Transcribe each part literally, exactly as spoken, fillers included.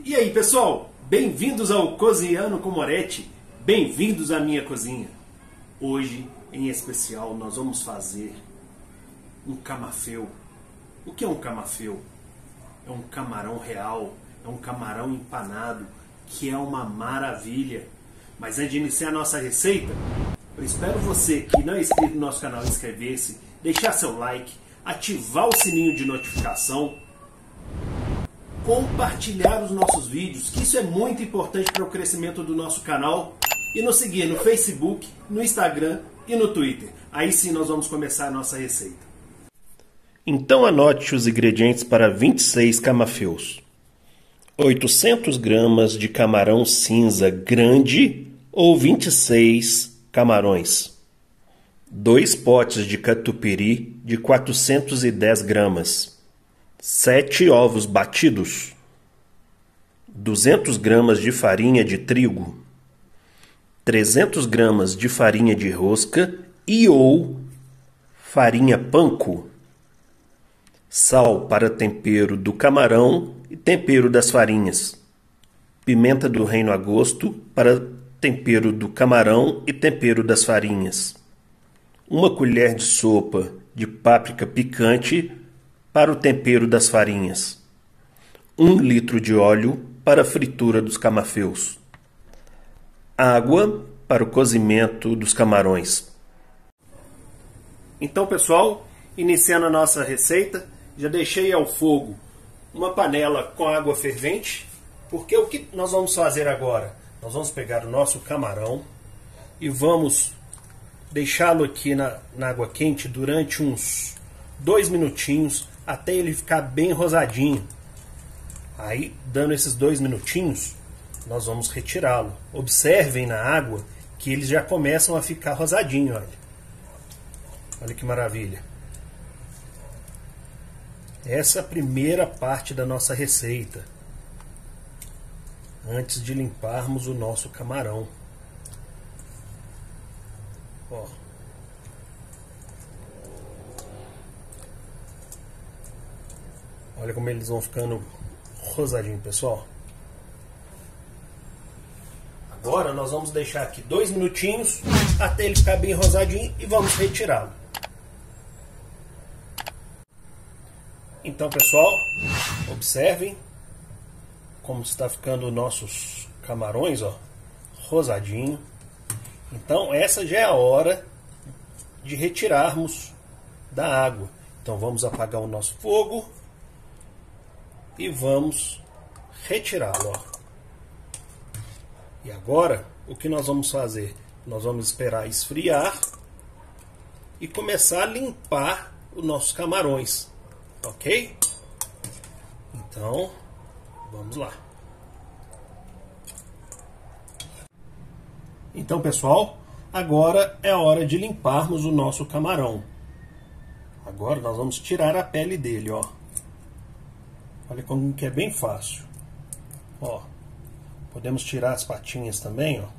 E aí, pessoal? Bem-vindos ao Cozinhando com Moretti. Bem-vindos à minha cozinha. Hoje, em especial, nós vamos fazer um camafeu. O que é um camafeu? É um camarão real, é um camarão empanado, que é uma maravilha. Mas antes de iniciar a nossa receita, eu espero você que não é inscrito no nosso canal inscrever-se, deixar seu like, ativar o sininho de notificação, compartilhar os nossos vídeos, que isso é muito importante para o crescimento do nosso canal, e nos seguir no Facebook, no Instagram e no Twitter. Aí sim nós vamos começar a nossa receita. Então anote os ingredientes para vinte e seis camafeus. oitocentas gramas de camarão cinza grande ou vinte e seis camarões. dois potes de catupiry de quatrocentas e dez gramas. sete ovos batidos. duzentas gramas de farinha de trigo. trezentas gramas de farinha de rosca e ou farinha panko. Sal para tempero do camarão e tempero das farinhas. Pimenta do reino a gosto para tempero do camarão e tempero das farinhas. Uma colher de sopa de páprica picante para o tempero das farinhas. Um litro de óleo para a fritura dos camafeus. Água para o cozimento dos camarões. Então, pessoal, iniciando a nossa receita, já deixei ao fogo uma panela com água fervente, porque o que nós vamos fazer agora? Nós vamos pegar o nosso camarão e vamos deixá-lo aqui na, na água quente durante uns dois minutinhos, até ele ficar bem rosadinho. Aí, dando esses dois minutinhos, nós vamos retirá-lo. Observem na água que eles já começam a ficar rosadinho, olha. Olha que maravilha. Essa é a primeira parte da nossa receita, antes de limparmos o nosso camarão. Ó. Olha como eles vão ficando rosadinho, pessoal. Agora nós vamos deixar aqui dois minutinhos até ele ficar bem rosadinho e vamos retirá-lo. Então, pessoal, observem como está ficando os nossos camarões, ó, rosadinho. Então, essa já é a hora de retirarmos da água. Então, vamos apagar o nosso fogo e vamos retirá-lo, ó. E agora, o que nós vamos fazer? Nós vamos esperar esfriar e começar a limpar os nossos camarões. Ok? Então, vamos lá. Então, pessoal, agora é a hora de limparmos o nosso camarão. Agora nós vamos tirar a pele dele, ó. Olha como que é bem fácil. Ó, podemos tirar as patinhas também, ó.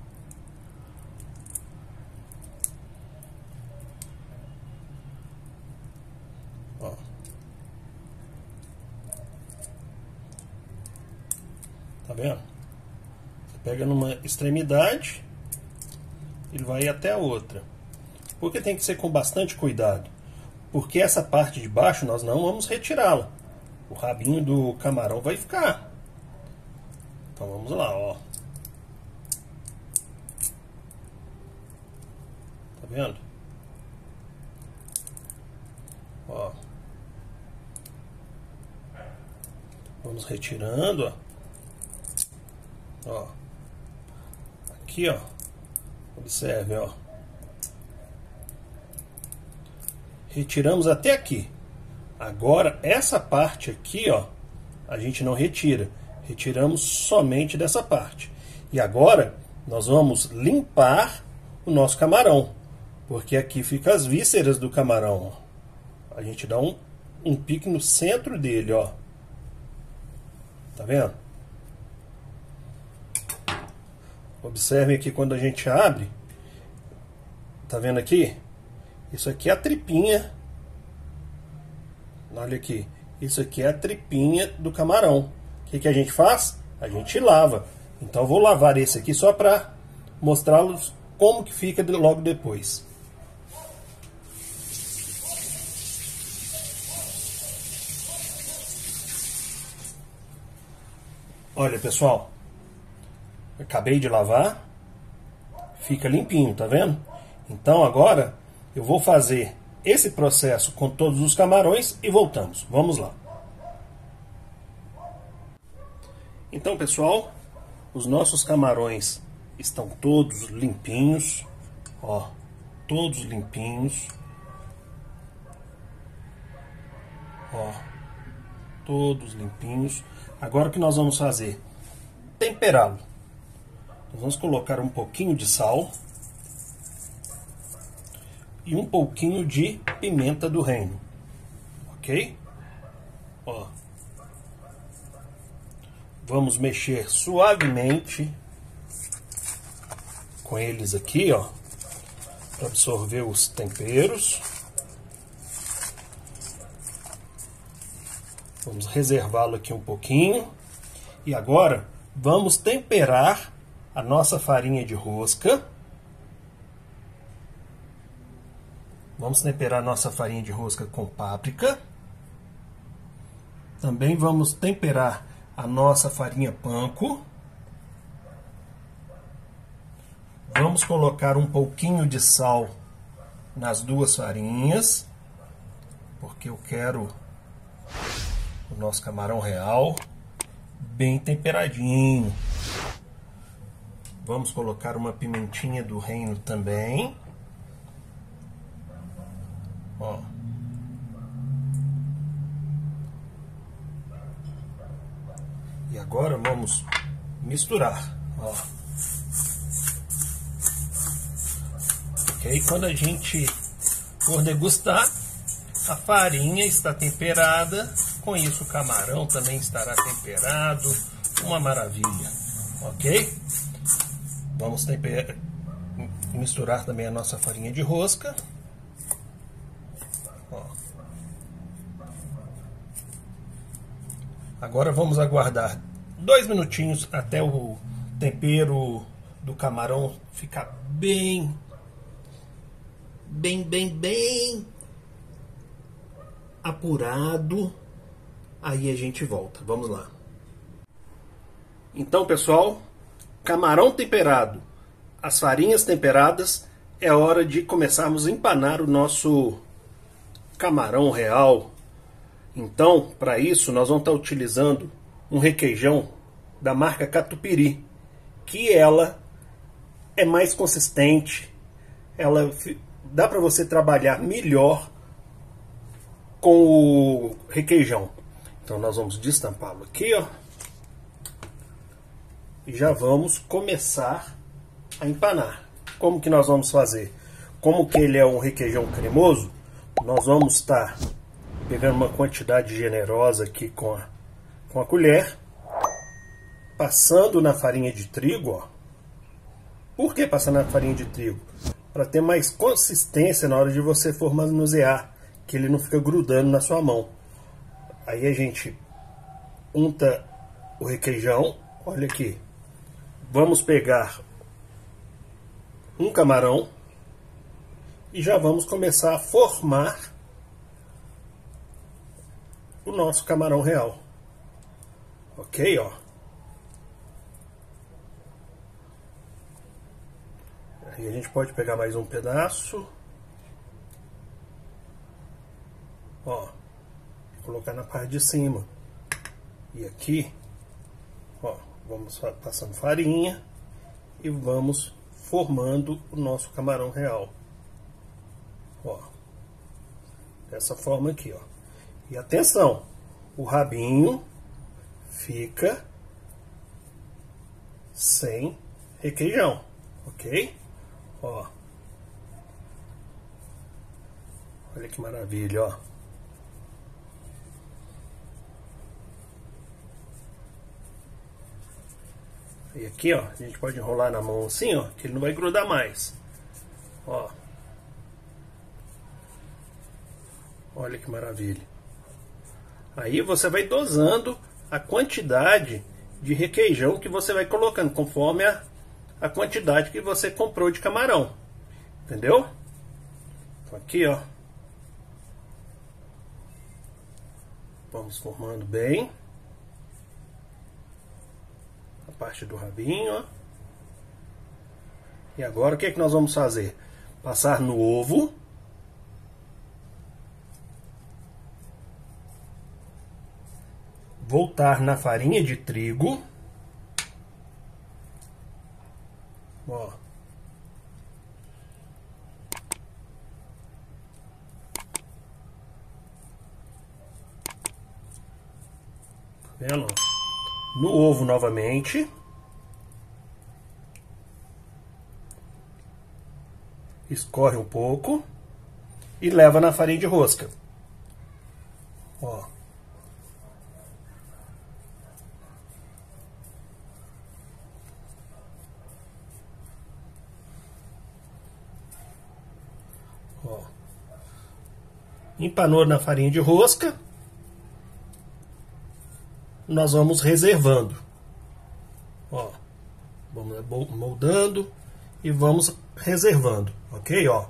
Tá vendo? Você pega numa extremidade, ele vai até a outra. Porque tem que ser com bastante cuidado. Porque essa parte de baixo nós não vamos retirá-la. O rabinho do camarão vai ficar. Então vamos lá, ó. Tá vendo? Ó. Vamos retirando, ó. Ó, aqui, ó, observe, ó, retiramos até aqui. Agora, essa parte aqui, ó, a gente não retira, retiramos somente dessa parte. E agora, nós vamos limpar o nosso camarão, porque aqui fica as vísceras do camarão, ó. A gente dá um, um pique no centro dele, ó, tá vendo? Observem aqui quando a gente abre, tá vendo aqui? Isso aqui é a tripinha. Olha aqui, isso aqui é a tripinha do camarão. o que, que a gente faz? A gente lava. Então eu vou lavar esse aqui só para mostrá-los como que fica logo depois. Olha, pessoal, acabei de lavar, fica limpinho, tá vendo? Então agora eu vou fazer esse processo com todos os camarões e voltamos. Vamos lá. Então, pessoal, os nossos camarões estão todos limpinhos, ó, todos limpinhos, ó, todos limpinhos. Agora o que nós vamos fazer? Temperá-lo. Nós vamos colocar um pouquinho de sal e um pouquinho de pimenta do reino, ok? Ó. Vamos mexer suavemente com eles aqui, ó, para absorver os temperos. Vamos reservá-lo aqui um pouquinho. E agora vamos temperar a nossa farinha de rosca. Vamos temperar a nossa farinha de rosca com páprica. Também vamos temperar a nossa farinha panko. Vamos colocar um pouquinho de sal nas duas farinhas, porque eu quero o nosso camarão real bem temperadinho. Vamos colocar uma pimentinha do reino também. Ó. E agora vamos misturar, ó. Ok? Quando a gente for degustar, a farinha está temperada, com isso o camarão também estará temperado, uma maravilha, ok? Vamos temperar, misturar também a nossa farinha de rosca. Ó. Agora vamos aguardar dois minutinhos até o tempero do camarão ficar bem, bem, bem, bem apurado. Aí a gente volta. Vamos lá. Então, pessoal, camarão temperado, as farinhas temperadas, é hora de começarmos a empanar o nosso camarão real. Então, para isso, nós vamos estar utilizando um requeijão da marca Catupiry, que ela é mais consistente, ela dá para você trabalhar melhor com o requeijão. Então nós vamos destampá-lo aqui, ó, e já vamos começar a empanar. Como que nós vamos fazer? Como que ele é um requeijão cremoso, nós vamos estar pegando uma quantidade generosa aqui com a, com a colher, passando na farinha de trigo, ó. Por que passar na farinha de trigo? Para ter mais consistência na hora de você for manusear, que ele não fica grudando na sua mão. Aí a gente unta o requeijão, olha aqui. Vamos pegar um camarão e já vamos começar a formar o nosso camarão real. Ok, ó. Aí a gente pode pegar mais um pedaço. Ó. Colocar na parte de cima. E aqui, ó, vamos passando farinha e vamos formando o nosso camarão real. Ó. Dessa forma aqui, ó. E atenção, o rabinho fica sem requeijão, ok? Ó. Olha que maravilha, ó. E aqui, ó, a gente pode enrolar na mão assim, ó, que ele não vai grudar mais. Ó. Olha que maravilha. Aí você vai dosando a quantidade de requeijão que você vai colocando, conforme a, a quantidade que você comprou de camarão. Entendeu? Então aqui, ó. Vamos formando bem a parte do rabinho, ó. E agora o que é que nós vamos fazer? Passar no ovo. Voltar na farinha de trigo. Ó. Tá vendo? No ovo novamente. Escorre um pouco. E leva na farinha de rosca. Ó. Ó. Empanou na farinha de rosca. Nós vamos reservando. Ó. Vamos moldando e vamos reservando, ok? Ó.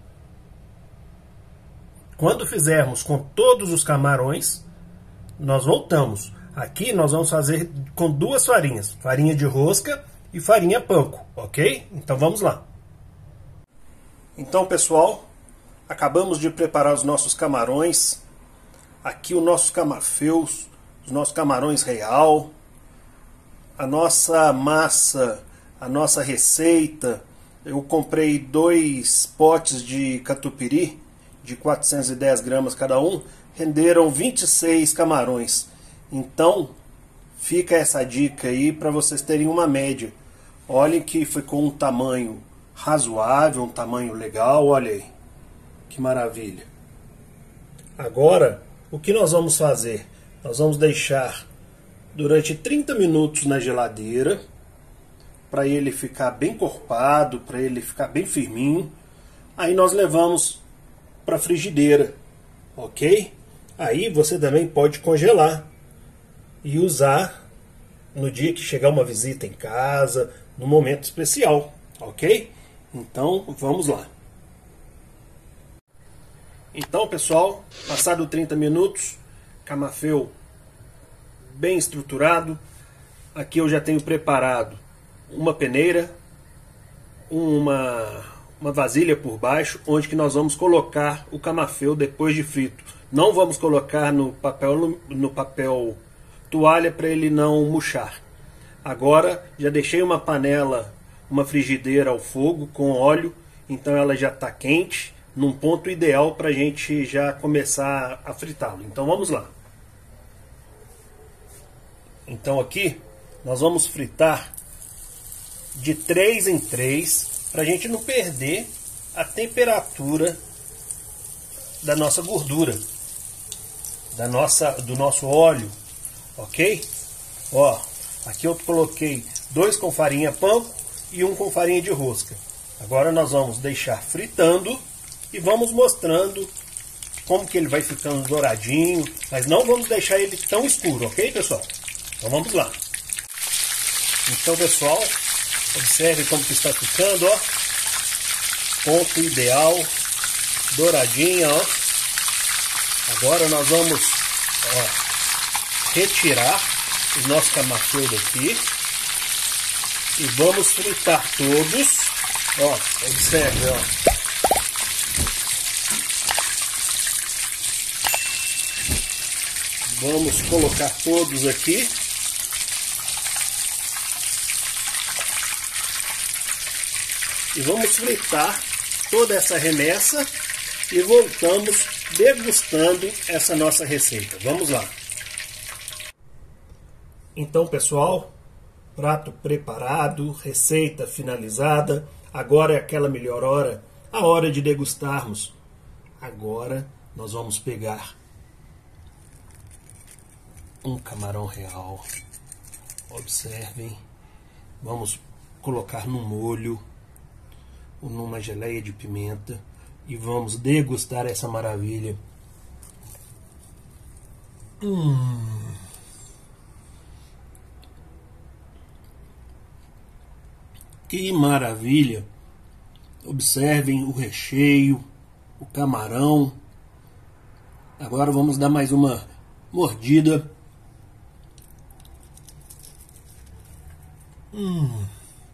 Quando fizermos com todos os camarões, nós voltamos. Aqui nós vamos fazer com duas farinhas, farinha de rosca e farinha panko, ok? Então vamos lá. Então, pessoal, acabamos de preparar os nossos camarões. Aqui o nosso camafeus, os nossos camarões real, a nossa massa, a nossa receita. Eu comprei dois potes de catupiry de quatrocentos e dez gramas cada um, renderam vinte e seis camarões. Então fica essa dica aí para vocês terem uma média. Olhem que ficou um tamanho razoável, um tamanho legal, olha aí, que maravilha. Agora, o que nós vamos fazer? Nós vamos deixar durante trinta minutos na geladeira, para ele ficar bem encorpado, para ele ficar bem firminho. Aí nós levamos para a frigideira, ok? Aí você também pode congelar e usar no dia que chegar uma visita em casa, no momento especial, ok? Então vamos lá. Então, pessoal, passado trinta minutos, camafeu bem estruturado. Aqui eu já tenho preparado uma peneira, uma, uma vasilha por baixo, onde que nós vamos colocar o camafeu depois de frito. Não vamos colocar no papel, no papel toalha para ele não murchar. Agora já deixei uma panela, uma frigideira ao fogo com óleo, então ela já está quente, num ponto ideal para a gente já começar a fritá-lo. Então vamos lá. Então aqui nós vamos fritar de três em três, para a gente não perder a temperatura da nossa gordura, da nossa, do nosso óleo, ok? Ó, aqui eu coloquei dois com farinha panko e um com farinha de rosca. Agora nós vamos deixar fritando e vamos mostrando como que ele vai ficando douradinho, mas não vamos deixar ele tão escuro, ok, pessoal? Então vamos lá. Então, pessoal, observe como que está ficando, ó. Ponto ideal, douradinha, ó. Agora nós vamos, ó, retirar o nosso camafeu daqui e vamos fritar todos. Ó, observe, ó. Vamos colocar todos aqui. E vamos fritar toda essa remessa e voltamos degustando essa nossa receita. Vamos lá. Então, pessoal, prato preparado, receita finalizada. Agora é aquela melhor hora, a hora de degustarmos. Agora nós vamos pegar um camarão real. Observem. Vamos colocar no molho, numa geleia de pimenta, e vamos degustar essa maravilha. Hum. Que maravilha! Observem o recheio, o camarão. Agora vamos dar mais uma mordida. Hum.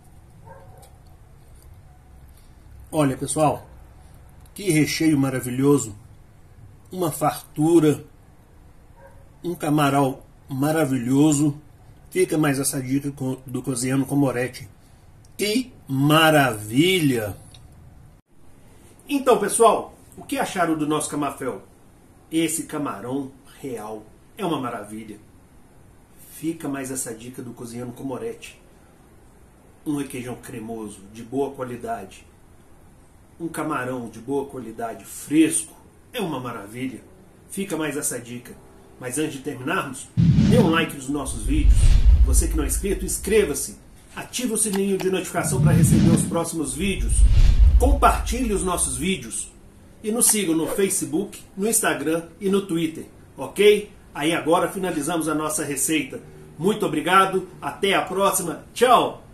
Olha, pessoal, que recheio maravilhoso. Uma fartura, um camarão maravilhoso. Fica mais essa dica do Cozinhando com Moretti. Que maravilha! Então, pessoal, o que acharam do nosso camafeu? Esse camarão real é uma maravilha. Fica mais essa dica do Cozinhando com Moretti. Um requeijão cremoso, de boa qualidade. Um camarão de boa qualidade, fresco. É uma maravilha. Fica mais essa dica. Mas antes de terminarmos, dê um like nos nossos vídeos. Você que não é inscrito, inscreva-se. Ative o sininho de notificação para receber os próximos vídeos. Compartilhe os nossos vídeos. E nos sigam no Facebook, no Instagram e no Twitter. Ok? Aí agora finalizamos a nossa receita. Muito obrigado. Até a próxima. Tchau!